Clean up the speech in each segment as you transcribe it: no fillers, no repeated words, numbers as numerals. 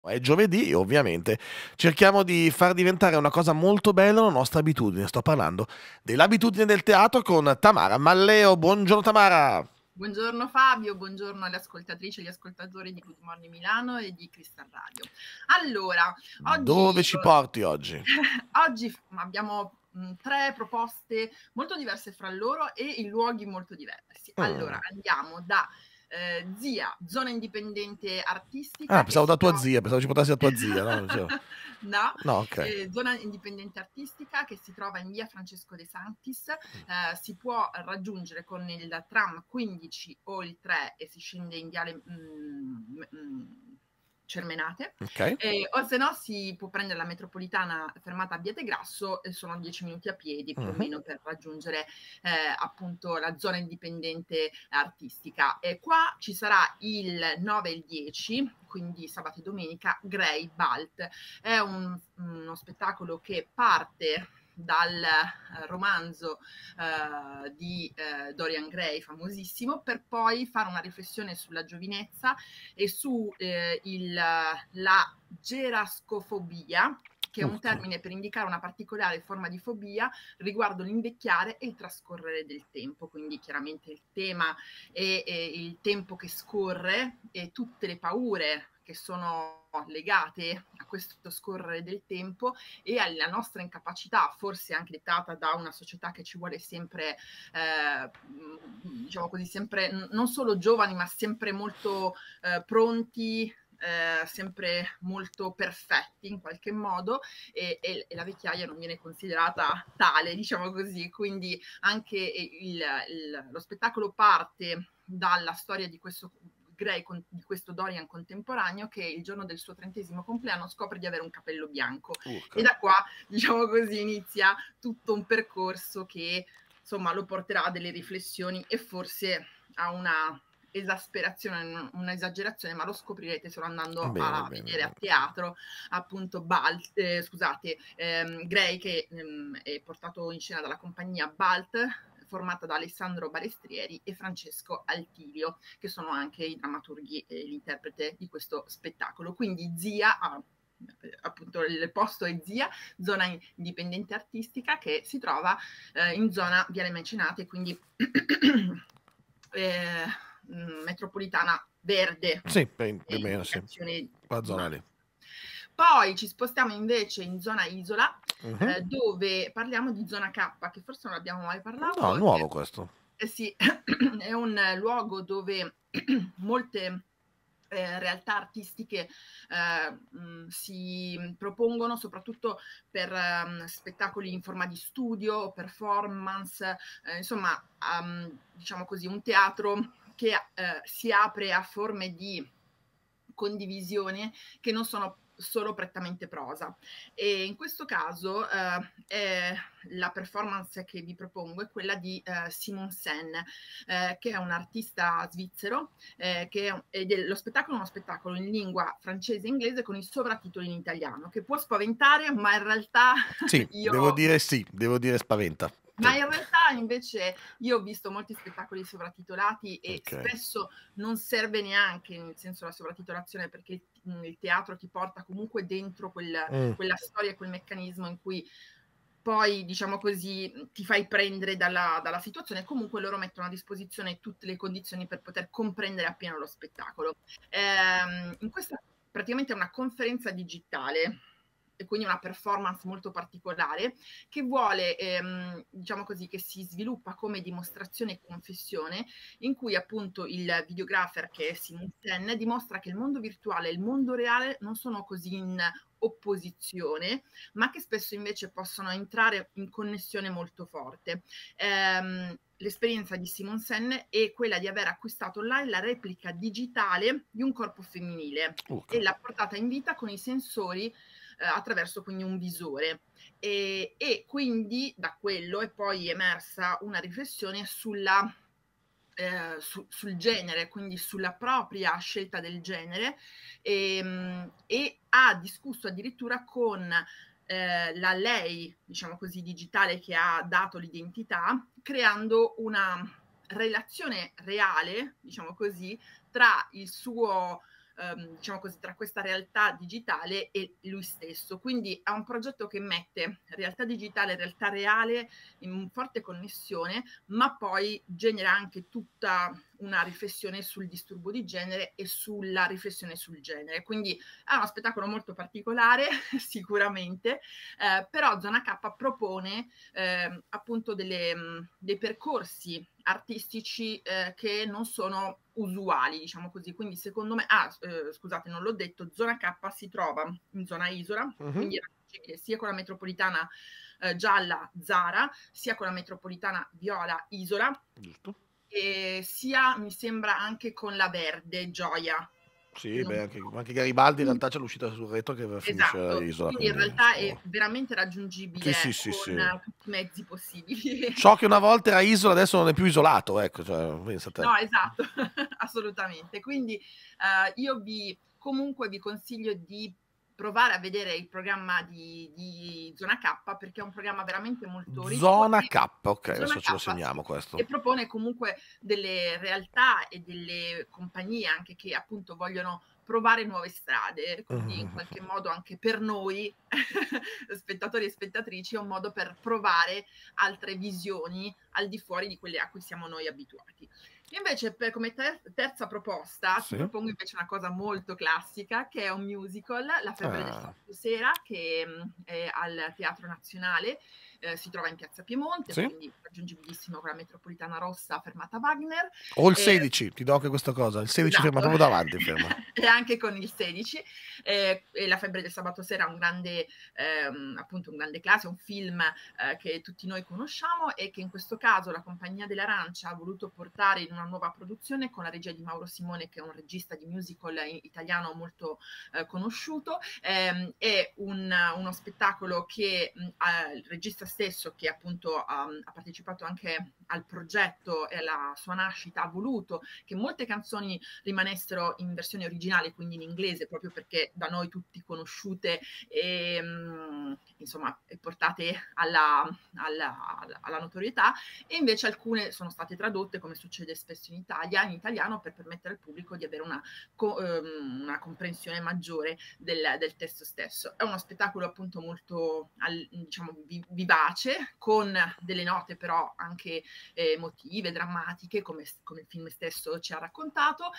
È giovedì e ovviamente cerchiamo di far diventare una cosa molto bella una nostra abitudine. Sto parlando dell'abitudine del teatro con Tamara Malleo. Buongiorno Tamara! Buongiorno Fabio, buongiorno alle ascoltatrici e agli ascoltatori di Good Morning Milano e di Crystal Radio. Allora, Dove ci porti oggi? oggi abbiamo 3 proposte molto diverse fra loro e in luoghi molto diversi. Allora, Mh. andiamo da, ZIA, zona indipendente Ah, artistica che pensavo si da tua trova zia, pensavo ci portassi da tua zia, no, dicevo no, no, okay. zona indipendente artistica che si trova in via Francesco De Sanctis, si può raggiungere con il tram 15 o il 3 e si scende in viale Cermenate, Okay. o se no si può prendere la metropolitana fermata a Vietegrasso e sono 10 minuti a piedi più o Mh-mh. meno per raggiungere appunto la zona indipendente artistica. E qua ci sarà il 9 e il 10, quindi sabato e domenica, Grey Balt. È uno spettacolo che parte dal romanzo di Dorian Gray, famosissimo, per poi fare una riflessione sulla giovinezza e su la gerascofobia, che è un Urca. termine per indicare una particolare forma di fobia riguardo l'invecchiare e il trascorrere del tempo. Quindi chiaramente il tema è il tempo che scorre e tutte le paure che sono legate a questo scorrere del tempo e alla nostra incapacità, forse anche dettata da una società che ci vuole sempre, diciamo così, sempre non solo giovani, ma sempre molto pronti, sempre molto perfetti in qualche modo, e la vecchiaia non viene considerata tale, diciamo così. Quindi anche lo spettacolo parte dalla storia di questo Gray, di questo Dorian contemporaneo, che il giorno del suo 30° compleanno scopre di avere un capello bianco. E Urca. da qua, diciamo così, inizia tutto un percorso che insomma lo porterà a delle riflessioni e forse a una esasperazione, un'esagerazione, ma lo scoprirete solo andando Bene, a bene, vedere a bene. teatro appunto scusate, Grey, che è portato in scena dalla compagnia Balt, formata da Alessandro Balestrieri e Francesco Altilio, che sono anche i drammaturghi e l'interprete di questo spettacolo. Quindi Zia appunto il posto è Zia, zona indipendente artistica che si trova in zona Viale Mecenate, quindi eh, metropolitana verde, Sì, è più o meno sì, l'indicazione quella di zona lì. base. Poi ci spostiamo invece in zona Isola, Mh-mh. dove parliamo di zona K, che forse non abbiamo mai No, parlato, è e che nuovo questo. eh sì, è un luogo dove molte realtà artistiche si propongono soprattutto per spettacoli in forma di studio o performance, insomma, diciamo così, un teatro che si apre a forme di condivisione che non sono solo prettamente prosa. E in questo caso la performance che vi propongo è quella di Simon Sen, che è un artista svizzero, lo spettacolo è uno spettacolo in lingua francese e inglese con i sovratitoli in italiano, che può spaventare, ma in realtà Sì, io devo dire spaventa. ma Sì. in realtà invece io ho visto molti spettacoli sovratitolati e Okay. spesso non serve neanche, nel senso, la sovratitolazione, perché il teatro ti porta comunque dentro Mh. quella storia e quel meccanismo in cui poi, diciamo così, ti fai prendere dalla situazione e comunque loro mettono a disposizione tutte le condizioni per poter comprendere appieno lo spettacolo. In questa praticamente è una conferenza digitale e quindi una performance molto particolare che vuole, diciamo così, che si sviluppa come dimostrazione e confessione, in cui appunto il videographer, che è Simon Sen, dimostra che il mondo virtuale e il mondo reale non sono così in opposizione, ma che spesso invece possono entrare in connessione molto forte. L'esperienza di Simon Sen è quella di aver acquistato online la replica digitale di un corpo femminile e Urca. l'ha portata in vita con i sensori attraverso quindi un visore. E quindi da quello è poi emersa una riflessione sul genere, quindi sulla propria scelta del genere, e ha discusso addirittura con la lei, diciamo così, digitale che ha dato l'identità, creando una relazione reale, diciamo così, tra il suo diciamo così, tra questa realtà digitale e lui stesso. Quindi è un progetto che mette realtà digitale e realtà reale in forte connessione, ma poi genera anche tutta una riflessione sul disturbo di genere e sulla riflessione sul genere. Quindi è uno spettacolo molto particolare, sicuramente, però Zona K propone appunto dei percorsi artistici che non sono usuali, diciamo così. Quindi secondo me, scusate, non l'ho detto, Zona K si trova in zona Isola, quindi è raggiungibile sia con la metropolitana gialla Zara, sia con la metropolitana viola Isola, Giusto. e sia mi sembra anche con la verde Gioia. Sì, beh, anche Garibaldi in realtà c'è l'uscita sul retro che finisce Esatto, all'isola, quindi in quindi realtà è insomma. veramente Sì, raggiungibile sì, sì, con sì. tutti i mezzi possibili. Ciò che una volta era isola adesso non è più isolato, ecco, cioè, pensa a te. No, esatto, assolutamente. Quindi io comunque vi consiglio di provare a vedere il programma di Zona K, perché è un programma veramente molto ricco. Zona K, ok, Zona adesso ce lo K, sì, segniamo questo. e propone comunque delle realtà e delle compagnie anche che appunto vogliono provare nuove strade, quindi in qualche modo anche per noi spettatori e spettatrici è un modo per provare altre visioni al di fuori di quelle a cui siamo noi abituati. Invece come terza proposta ti Sì. propongo invece una cosa molto classica, che è un musical, La febbre del Ah. sabato sera, che è al Teatro Nazionale, si trova in Piazza Piemonte, Sì. quindi raggiungibilissimo con la metropolitana rossa fermata Wagner. O il 16, ti do anche questa cosa, il 16 ferma Esatto. proprio davanti, ferma. E anche con il 16. E La febbre del sabato sera è un grande, appunto un grande classico, un film che tutti noi conosciamo e che in questo caso la Compagnia dell'Arancia ha voluto portare in una nuova produzione con la regia di Mauro Simone, che è un regista di musical italiano molto conosciuto. È uno spettacolo che il regista stesso, che appunto ha partecipato anche al progetto e alla sua nascita, ha voluto che molte canzoni rimanessero in versione originale, quindi in inglese, proprio perché da noi tutti conosciute e insomma portate alla notorietà, e invece alcune sono state tradotte, come succede spesso in Italia, in italiano, per permettere al pubblico di avere una comprensione maggiore del testo stesso. È uno spettacolo appunto molto diciamo vivace, con delle note però anche emotive, drammatiche, come il film stesso ci ha raccontato.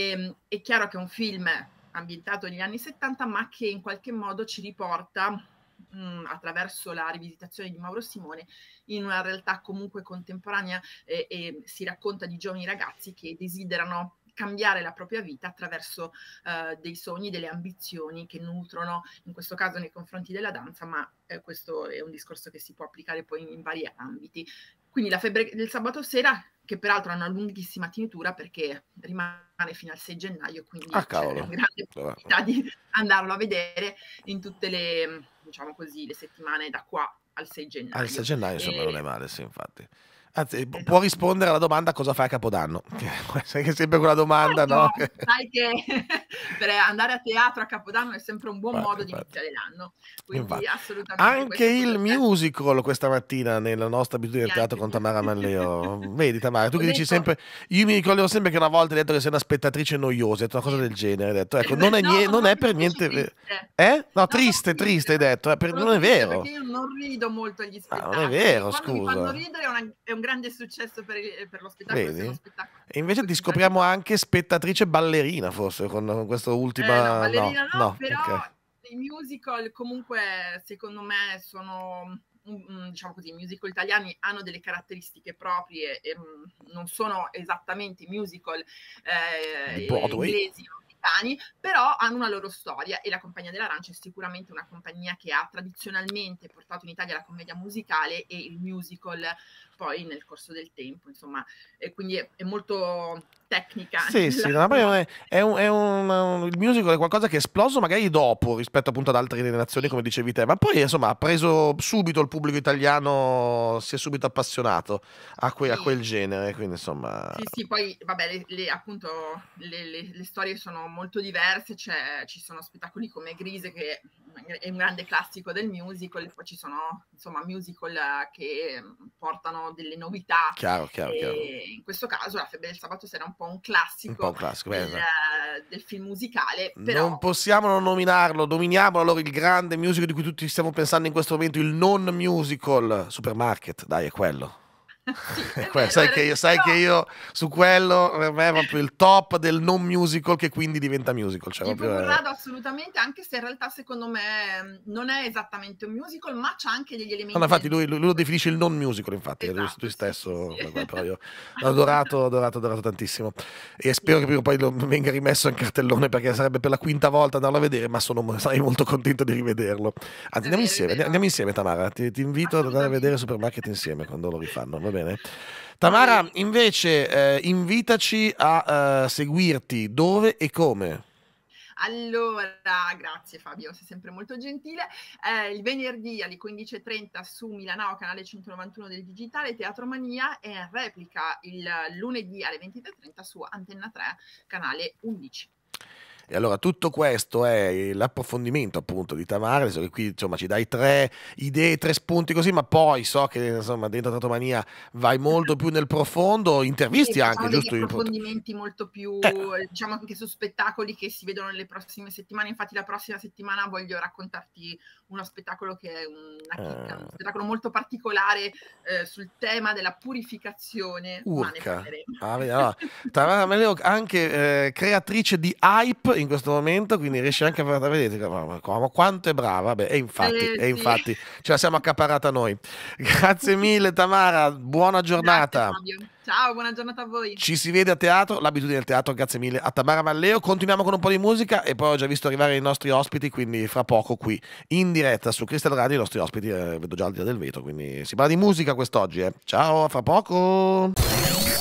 È chiaro che è un film ambientato negli anni 70, ma che in qualche modo ci riporta attraverso la rivisitazione di Mauro Simone in una realtà comunque contemporanea, e si racconta di giovani ragazzi che desiderano cambiare la propria vita attraverso dei sogni, delle ambizioni che nutrono, in questo caso nei confronti della danza, ma questo è un discorso che si può applicare poi in vari ambiti. Quindi La febbre del sabato sera, che peraltro ha una lunghissima tinitura perché rimane fino al 6 gennaio, quindi c'è una grande possibilità di andarlo a vedere in tutte le, diciamo così, le settimane da qua al 6 gennaio. Al 6 gennaio, insomma, non è male, sì, infatti. Anzi, Esatto. può rispondere alla domanda cosa fai a Capodanno. Sai che è sempre quella domanda, no? Sai che per andare a teatro a Capodanno è sempre un buon modo di iniziare l'anno, quindi assolutamente. Anche il musical questa mattina nella nostra abitudine del teatro con Tamara Malleo. Vedi Tamara, tu che dici sempre, io mi ricordo sempre che una volta hai detto che sei una spettatrice noiosa, hai detto una cosa del genere, hai detto, ecco, non è per niente no, triste hai detto, non è vero. Perché io non rido molto agli spettacoli. Non è vero, quando scusa. mi fanno ridere è un grande successo per lo spettacolo. Vedi? E invece ti scopriamo anche spettatrice ballerina, forse, con questa ultima. No, ballerina no, però okay. i musical comunque secondo me sono, diciamo così, i musical italiani hanno delle caratteristiche proprie e non sono esattamente musical inglesi o americani, però hanno una loro storia, e la Compagnia dell'Arancia è sicuramente una compagnia che ha tradizionalmente portato in Italia la commedia musicale e il musical poi nel corso del tempo, insomma, e quindi è molto tecnica. Sì, il musical è qualcosa che è esploso magari dopo rispetto appunto ad altre nazioni, come dicevi te, ma poi insomma ha preso subito il pubblico italiano, si è subito appassionato a quel genere, quindi insomma. Sì, poi vabbè, appunto le storie sono molto diverse, ci sono spettacoli come Grise, che è un grande classico del musical, e poi ci sono insomma musical che portano delle novità. Chiaro. In questo caso La febbre del sabato sera è un po' un classico del film musicale, però non possiamo non nominarlo. Dominiamo allora il grande musical di cui tutti stiamo pensando in questo momento, il non musical Supermarket, dai, è quello. Sì, è vero, sai che io su quello per me è proprio il top del non musical, che quindi diventa musical. Cioè, Tipo Corrado, assolutamente, anche se in realtà secondo me non è esattamente un musical, ma c'ha anche degli elementi. No, infatti lui lo definisce il non musical, infatti, esatto, lui stesso, sì. Però io l'ho adorato tantissimo, e spero che prima o poi lo venga rimesso in cartellone, perché sarebbe per la quinta volta andarlo a vedere, ma sarei molto contento di rivederlo. Anzi, andiamo insieme Tamara, ti invito ad andare a vedere Supermarket insieme quando lo rifanno, va bene? Tamara, invece, invitaci a seguirti dove e come. Allora, grazie Fabio, sei sempre molto gentile. Il venerdì alle 15:30 su Milanao, canale 191 del digitale, Teatro Mania, e in replica il lunedì alle 23:30 su Antenna 3, canale 11. E allora tutto questo è l'approfondimento appunto di Tamara, adesso che qui insomma ci dai 3 idee, 3 spunti così, ma poi so che insomma dentro Teatromania vai molto più nel profondo, intervisti anche, giusto? Degli approfondimenti molto più, diciamo, anche su spettacoli che si vedono nelle prossime settimane. Infatti la prossima settimana voglio raccontarti uno spettacolo che è una chicca, un spettacolo molto particolare sul tema della purificazione. Ma ne parleremo. Allora, Tamara Manleo anche creatrice di hype in questo momento, quindi riesce anche a vedere quanto è brava. Beh, e infatti ce la siamo accaparrata noi. Grazie mille Tamara, buona giornata. Grazie, Fabio. Ciao, buona giornata a voi. Ci si vede a teatro, l'abitudine del teatro, grazie mille a Tamara Manleo. Continuiamo con un po' di musica e poi ho già visto arrivare i nostri ospiti, quindi fra poco qui in diretta su Crystal Radio i nostri ospiti, vedo già al di là del vetro, quindi si parla di musica quest'oggi. Ciao, a fra poco.